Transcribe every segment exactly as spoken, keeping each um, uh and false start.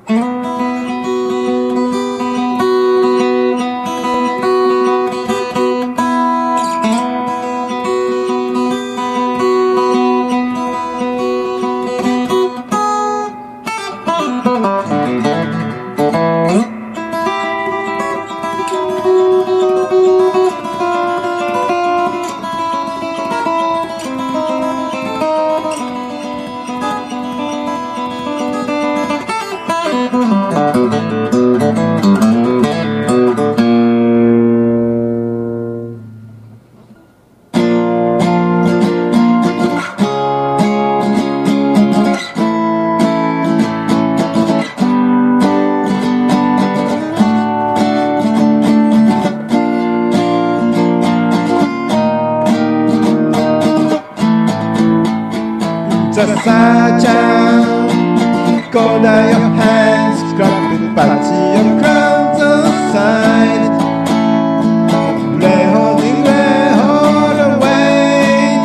Just such a hold out your hands, clapping party your crowns aside. Lay holding, lay hold away.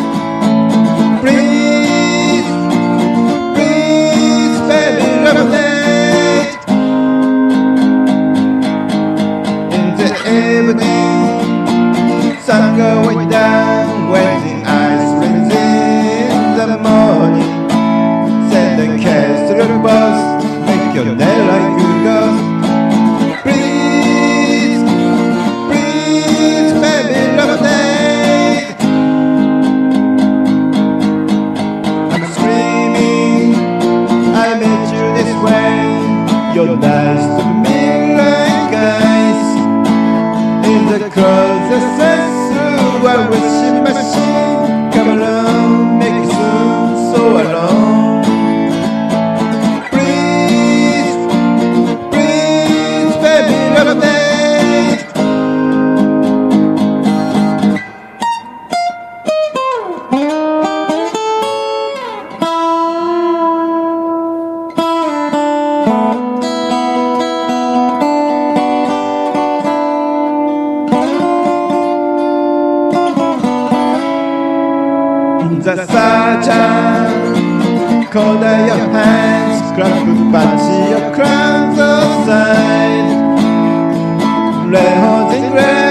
Please, please, baby, lemonade. In the evening, sun going down, waiting eyes in the morning. Send the cats to the bus, make your day like a ghost. Please, please, baby, lemonade. I'm screaming, I met you this way. You're nice to me like ice. In the closest through a wishing machine. Come along, make it soon, so alone. The sunshine, cold out your hands, grab a bunch of crowns aside. Red holding red.